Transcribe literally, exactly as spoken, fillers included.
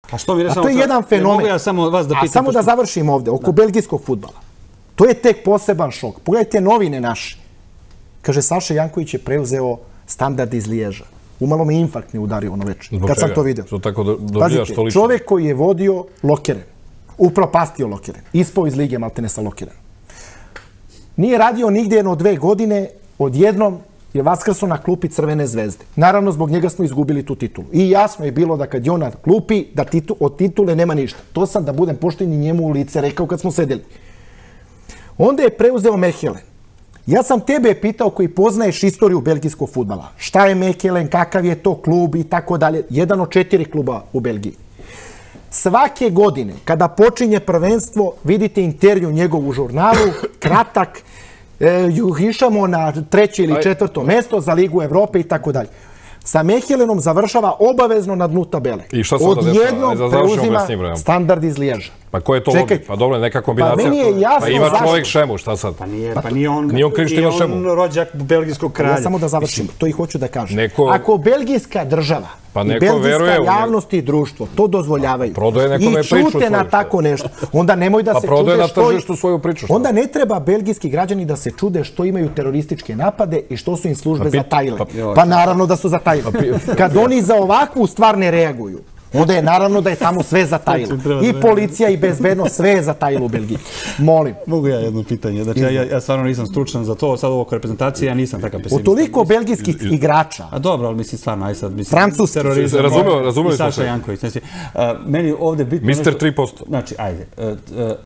A što mi A to je jedan fenomen. Ja samo vas da pitam. A samo da završim ovde, oko belgijskog fudbala. To je tek poseban šok. Pogledajte novine naše. Kaže, Saša Janković je preuzeo Standard iz Liježa. Umalo me infarkt ne udario ono večer. Kad sam to video. Što tako dobijaš to lično? Čovek koji je vodio Lokeren, upropastio Lokeren, ispao iz lige maltene sa Lokerenom. Nije radio nigdje jedno dve godine, odjednom je vaskrso na klupi Crvene zvezde. Naravno, zbog njega smo izgubili tu titulu. I jasno je bilo da kad je on na klupi, da titu, od titule nema ništa. To sam, da budem pošten, i njemu u lice rekao kad smo sedeli. Onda je preuzeo Mechelen. Ja sam tebe pitao, koji poznaješ istoriju belgijskog fudbala. Šta je Mechelen, kakav je to klub i tako dalje. Jedan od četiri kluba u Belgiji. Svake godine, kada počinje prvenstvo, vidite intervju njegov u žurnalu, kratak, e, išamo na treće ili četvrto mesto za Ligu Evrope i tako dalje. Sa Mechelenom završava obavezno na dnu tabele. I šta se onda dešava? Odjednom preuzima Standard iz Liježa. Pa ko je to lobby? Pa dobro, neka kombinacija. Pa meni je jasno pa ima zašto. čovjek Šemu, šta sad? Pa nije, pa nije on, nije on Kriština Šemu. Nije on rođak belgijskog kralja. Ja samo da završim, to i hoću da kažem. Neko... Ako belgijska država pa i belgijska javnost i društvo to dozvoljavaju i čute na tako nešto, onda nemoj da pa se čude na što... svoju priču. Što? Onda ne treba belgijski građani da se čude što imaju terorističke napade i što su im službe pa, zatajile. Pa, pa naravno da su zatajile. Pa, Kad oni za ovakvu stvar ne reaguju, onda je naravno da je tamo sve zatajilo. I policija i bezbednost, sve je zatajilo u Belgiji. Molim. Mogu ja jedno pitanje. Znači, ja, ja stvarno nisam stručan za to. Sad ovo oko reprezentacije, ja nisam takav pesimista. U toliko belgijskih igrača. A dobro, ali mislim stvarno, aj sad. Francuski. Terorizam. Razumeo, razumeo. I Saša Janković. Znači, meni ovdje bitno... mister tri posto. Znači, ajde.